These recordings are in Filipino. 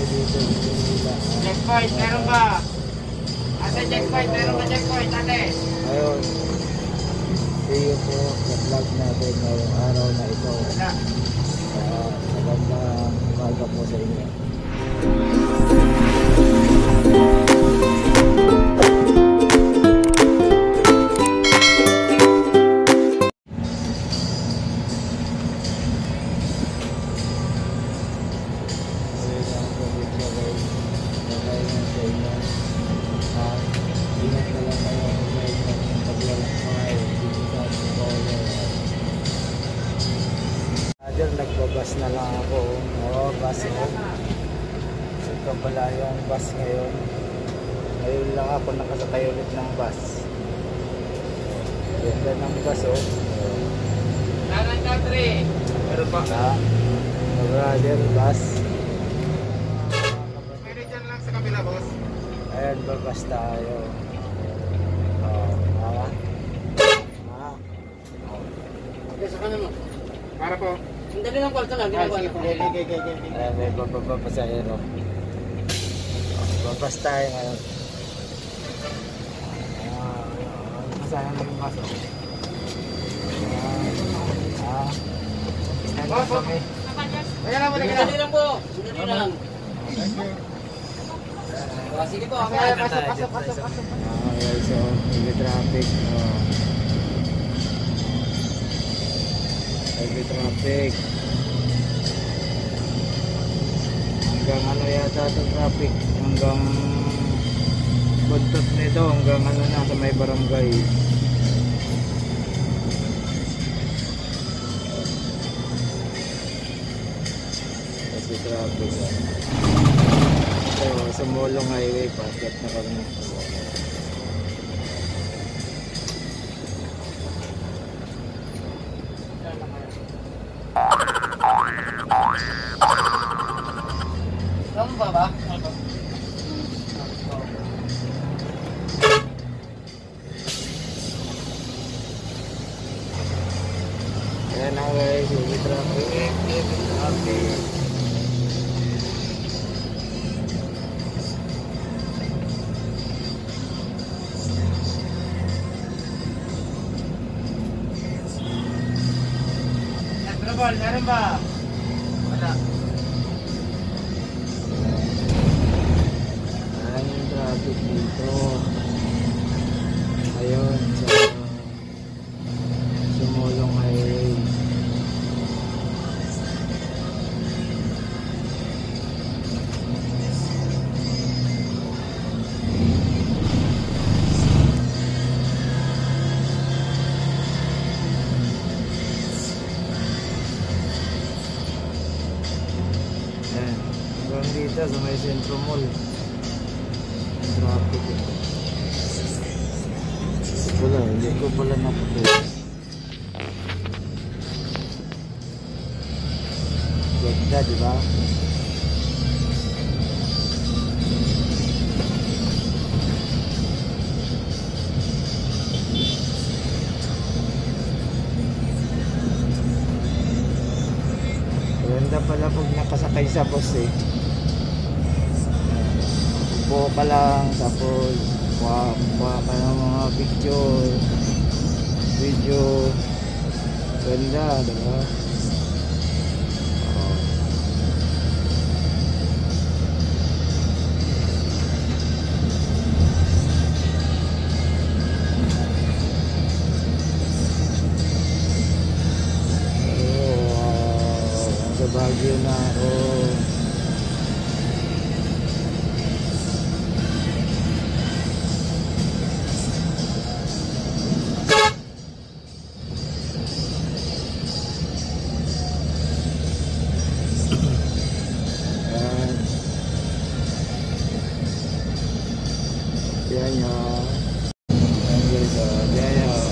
dito sa Manila. Checkpoint, meron ba? Ate, checkpoint, meron ba checkpoint, ate? Ayun. See you po sa vlog natin ngayong araw na ito. Magandang umaga po sa inyo. Nagbabas na lang ako. Oo, bus oh. Ito pala yung bus ngayon. Ngayon lang ako nakasakay ulit ng bus. Ganda ng bus oh. Laran country. Meron pa. Brother bus. Pwede dyan lang sa kabila, boss. Ayan, babas tayo. Okay, sa kanan mo. Para po. Hindi lang kwarto lang, ginagawa na po. Ayan, may bababa pa sa aero. Babas tayo ngayon. Masayang na yung baso. Boss, kaya lang mo na Sandali lang po. Sandali lang. Sige po. Pasok. Okay, so, heavy traffic. Heavy traffic. Hanggang ano yata sa traffic? Hanggang buntot nito. Hanggang ano na sa may barangay. Heavy traffic. So, sa Molong Highway, packet na kami. Kamu ba ba? Ayan na guys, heavy traffic. Meron ba? Wala. Ayan yung traffic dito. Ayun, sa Molong Highway. Ayan, hanggang dito sa may Centro Mall. Ang traffic eh. Hindi ko pala naputo. Ganda, di ba? Ganda pala pag nakasakay sa bus eh. Upo ka lang, tapos kuha ka ng mga video. Ganda, diba? Sa Baguio na ako. Yan yun. Yan yun.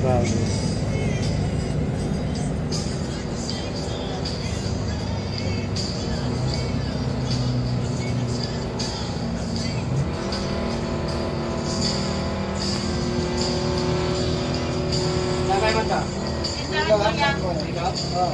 bago. Nakay man ka? Ikaw, ikaw? Oo.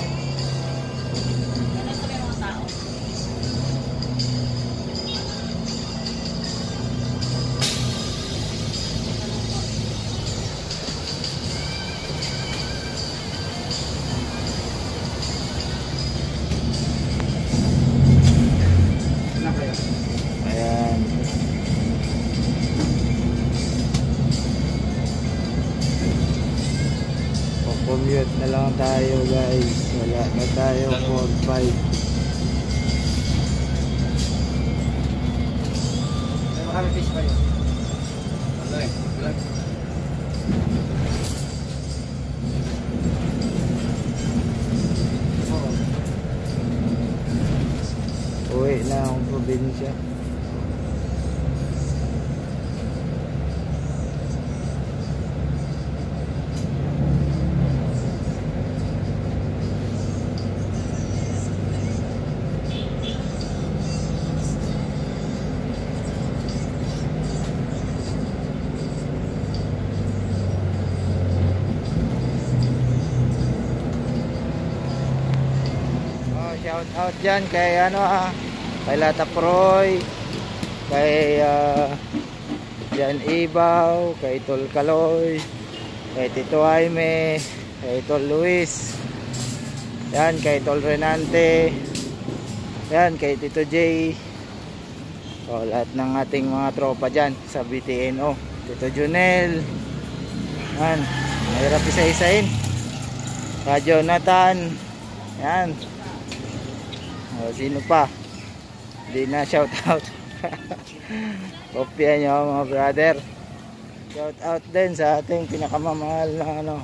Nakay. Ayan. Commute na lang tayo guys. Wala na tayo 4-5. May makami fish pa yun. Wala. Oo. Uwi na akong probinsya. Shout out dyan kay kay Lata Proy, kay Jan Ibaw, kay Tol Kaloy, kay Tito Jaime, kay Tol Luis, yan, kay Tol Renante, yan, kay Tito J, o lahat ng ating mga tropa dyan sa BTNO, Tito Junel, yan, mahirap isa-isain, kay Jonathan, yan. O, sino pa? Hindi na shout out. Kopya nyo mga brother. Shout out din sa ating pinakamamahal na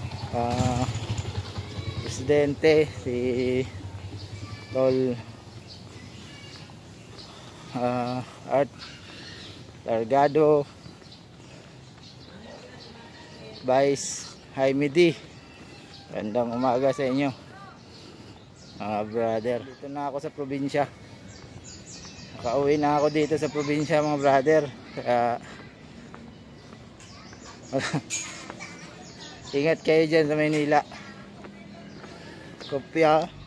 presidente, si Tol Art Largado, Vice Jaime D. Gandang umaga sa inyo mga brother. Dito na ako sa probinsya. Nakauwi na ako dito sa probinsya mga brother. Kaya ingat kayo dyan sa Maynila. Kopya.